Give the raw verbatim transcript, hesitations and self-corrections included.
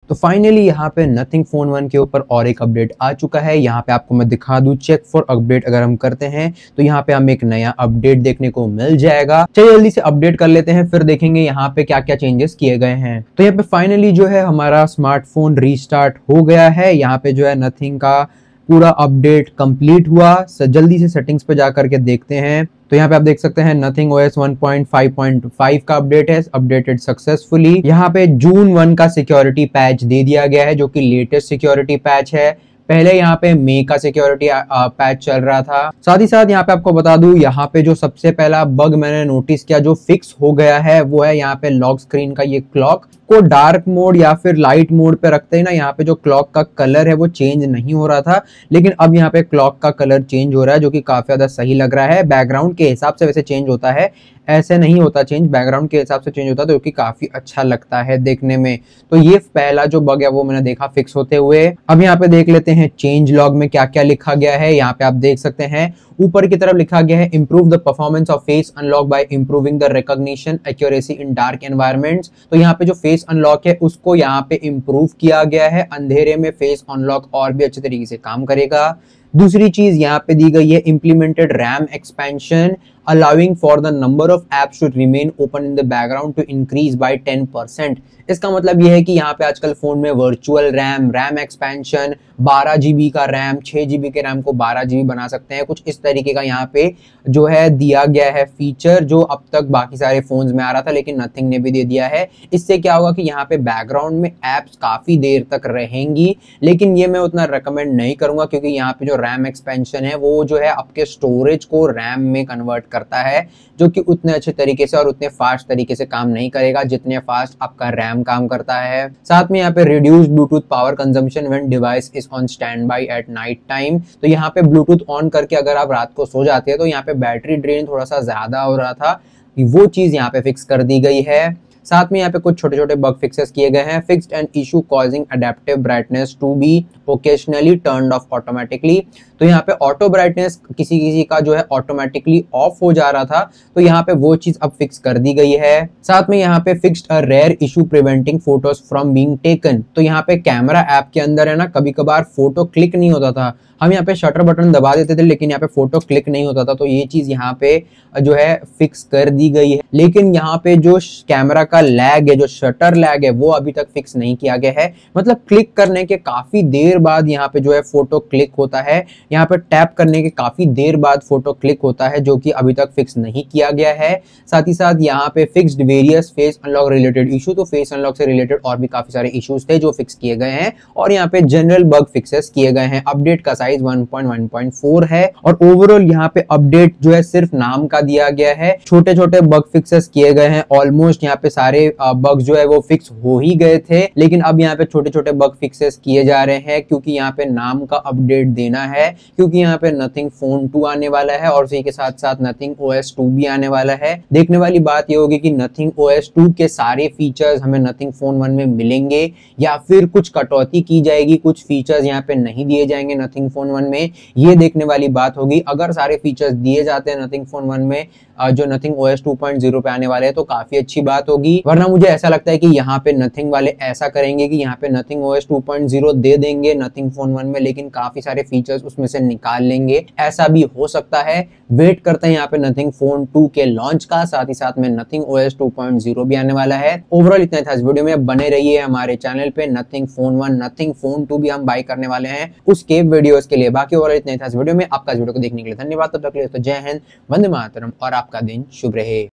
तो फाइनली यहाँ पे नथिंग फोन वन के ऊपर और एक अपडेट आ चुका है। यहाँ पे आपको मैं दिखा दूं, चेक फॉर अपडेट अगर हम करते हैं तो यहाँ पे हमें एक नया अपडेट देखने को मिल जाएगा। चलिए जल्दी से अपडेट कर लेते हैं, फिर देखेंगे यहाँ पे क्या क्या चेंजेस किए गए हैं। तो यहाँ पे फाइनली जो है हमारा स्मार्टफोन रीस्टार्ट हो गया है। यहाँ पे जो है नथिंग का पूरा अपडेट कंप्लीट हुआ। जल्दी से सेटिंग्स पे जाकर के देखते हैं। तो यहाँ पे आप देख सकते हैं nothing OS one point five point five का अपडेट है, अपडेटेड सक्सेसफुली। यहाँ पे जून वन का सिक्योरिटी पैच दे दिया गया है जो कि लेटेस्ट सिक्योरिटी पैच है। पहले यहाँ पे मई का सिक्योरिटी पैच चल रहा था। साथ ही साथ यहाँ पे आपको बता दूं, यहाँ पे जो सबसे पहला बग मैंने नोटिस किया जो फिक्स हो गया है वो है यहाँ पे लॉक स्क्रीन का ये क्लॉक को डार्क मोड या फिर लाइट मोड पे रखते हैं ना, यहाँ पे जो क्लॉक का कलर है वो चेंज नहीं हो रहा था, लेकिन अब यहाँ पे क्लॉक का कलर चेंज हो रहा है जो कि काफी ज्यादा सही लग रहा है। बैकग्राउंड के हिसाब से वैसे चेंज होता है, ऐसे नहीं होता चेंज, बैकग्राउंड के हिसाब से चेंज होता है, तो कि काफी अच्छा लगता है देखने में। तो ये पहला जो बग है वो मैंने देखा फिक्स होते हुए। अब यहाँ पे देख लेते हैं चेंज लॉग में क्या क्या लिखा गया है। यहाँ पे आप देख सकते हैं ऊपर की तरफ लिखा गया है improve the performance of face unlock by improving the recognition accuracy in dark environments. तो यहाँ पे जो फेस अनलॉक है उसको यहाँ पे इंप्रूव किया गया है, अंधेरे में फेस अनलॉक और भी अच्छे तरीके से काम करेगा। दूसरी चीज यहाँ पे दी गई है implemented RAM expansion allowing for the number of apps to remain open in the background to increase by ten percent. इसका मतलब यह है कि यहाँ पे आजकल फोन में वर्चुअल रैम, रैम एक्सपेंशन, बारह जीबी का रैम, छह जीबी के रैम को बारह जीबी बना सकते हैं, कुछ इस तरीके का यहाँ पे जो है दिया गया है फीचर, जो अब तक बाकी सारे फोन्स में आ रहा था लेकिन नथिंग ने भी दे दिया है। इससे क्या होगा कि यहाँ पे बैकग्राउंड में एप्स काफी देर तक रहेंगी, लेकिन ये मैं उतना रिकमेंड नहीं करूंगा क्योंकि यहाँ पे जो रैम एक्सपेंशन है वो जो है आपके स्टोरेज को रैम में कन्वर्ट करता है, जो कि उतने अच्छे तरीके से और उतने फास्ट तरीके से काम नहीं करेगा जितने फास्ट आपका रैम काम करता है। साथ में यहाँ पे reduce Bluetooth power consumption when device is on standby at night time. तो यहाँ पे ब्लूटूथ ऑन करके अगर आप रात को सो जाते हैं तो यहाँ पे बैटरी ड्रेन थोड़ा सा ज्यादा हो रहा था, वो चीज यहाँ पे फिक्स कर दी गई है। साथ में यहाँ पे कुछ छोटे छोटे बग फिक्सेस किए गए हैं। Fixed an issue causing adaptive brightness to be occasionally turned off automatically. तो यहाँ पे ऑटो ब्राइटनेस किसी किसी का जो है ऑटोमेटिकली ऑफ हो जा रहा था, तो यहाँ पे वो चीज अब फिक्स कर दी गई है। साथ में यहाँ पे fixed a rare issue preventing photos from being taken. तो यहाँ पे कैमरा ऐप के अंदर है ना, कभी कभार फोटो क्लिक नहीं होता था, हम यहाँ पे शटर बटन दबा देते थे लेकिन यहाँ पे फोटो क्लिक नहीं होता था, तो ये चीज यहाँ पे जो है फिक्स कर दी गई है। लेकिन यहाँ पे जो कैमरा का लैग है, जो शटर लैग है, वो अभी तक फिक्स नहीं किया गया है। मतलब क्लिक करने के काफी देर बाद यहाँ पे जो है फोटो क्लिक होता है, यहाँ पे टैप करने के काफी देर बाद फोटो क्लिक होता है, जो कि अभी तक फिक्स नहीं किया गया है। साथ ही साथ यहाँ पे fixed various face unlock related issue, तो फेस अनलॉक से रिलेटेड और भी काफी सारे इश्यूज थे जो फिक्स किए गए हैं, और यहाँ पे जनरल बग फिक्सेस किए गए हैं। अपडेट का size one point one point four है और ओवरऑल यहाँ पे अपडेट जो है सिर्फ नाम का दिया गया है। छोटे छोटे बग फिक्सेस किए गए हैं, ऑलमोस्ट यहाँ पे सारे बग जो है वो फिक्स हो ही गए थे, लेकिन अब यहाँ पे छोटे छोटे बग फिक्सेस किए जा रहे हैं क्योंकि यहाँ पे नाम का अपडेट देना है, क्योंकि यहाँ पे नथिंग फोन टू आने वाला है और उसी के साथ साथ नथिंग ओएस टू भी आने वाला है। देखने वाली बात ये होगी कि नथिंग ओएस टू के सारे फीचर्स हमें नथिंग फोन वन में मिलेंगे या फिर कुछ कटौती की जाएगी, कुछ फीचर्स यहाँ पे नहीं दिए जाएंगे नथिंग फोन वन में, ये देखने वाली बात होगी। अगर सारे फीचर्स दिए जाते हैं नथिंग फोन वन में जो nothing OS two point zero पे आने वाले हैं, तो काफी अच्छी बात होगी। वरना मुझे ऐसा लगता है कि यहाँ पे नथिंग वाले ऐसा करेंगे कि यहाँ पे nothing OS two point zero दे देंगे नथिंग फोन वन में, लेकिन काफी सारे फीचर्स उसमें से निकाल लेंगे, ऐसा भी हो सकता है। वेट करते हैं यहाँ पे नथिंग फोन टू के लॉन्च का, साथ ही साथ में nothing OS two point zero भी आने वाला है। ओवरऑल इतना था इस वीडियो में, बने रहिए हमारे चैनल पे। Nothing phone one, nothing phone two भी हम बाय करने वाले हैं उसके वीडियोस के लिए। बाकी ओवरऑल इतना था इस वीडियो में। आपका इस वीडियो को देखने के लिए धन्यवाद। तब तक के लिए तो जय हिंद, वंदे मातरम और आपका दिन शुभ रहे।